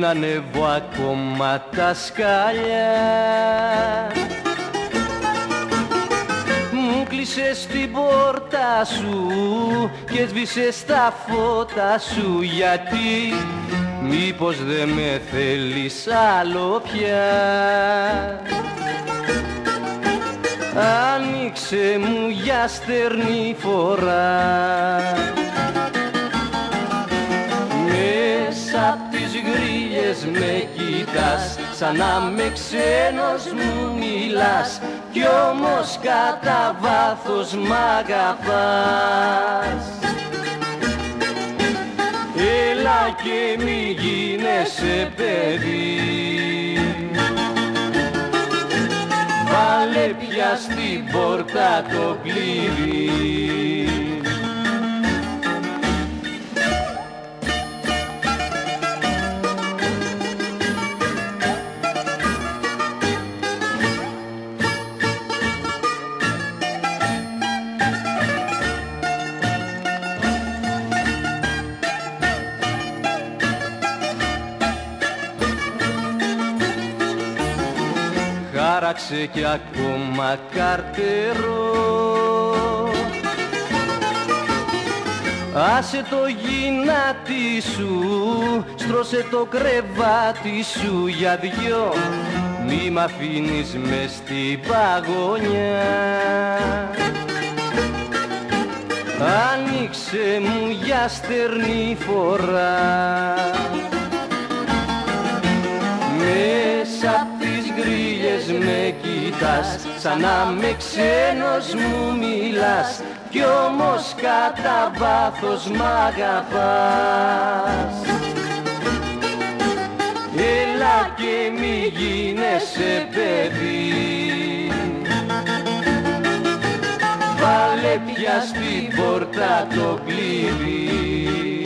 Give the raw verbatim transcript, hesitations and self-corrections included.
ανεβώ ακόμα τα σκάλια. Μου κλείσες την πόρτα σου και σβήσες τα φώτα σου, γιατί μήπως δε με θέλεις άλλο πια? Άνοιξε μου για στερνή φορά, μέσα απ' τις γρίλες με κοιτάς, σαν να με ξένος μου μιλάς, κι όμως κατά βάθος μ' αγαπάς. Έλα και μη γίνεσαι παιδί, βάλε πια στην πόρτα το κλειδί. Χάραξε κι ακόμα καρτερό, άσε το γυνάτι σου, στρώσε το κρεβάτι σου για δυο, μη μ' αφήνεις μες στην παγωνιά. Άνοιξε μου για στερνή φορά, μέσα απ' τις γρίλες με κοιτάς, σαν να με ξένος μου μιλάς, κι όμως κατά βάθος μ' αγαπάς. Έλα και μη γίνεσαι παιδί, βάλε πια στην πόρτα το κλειδί.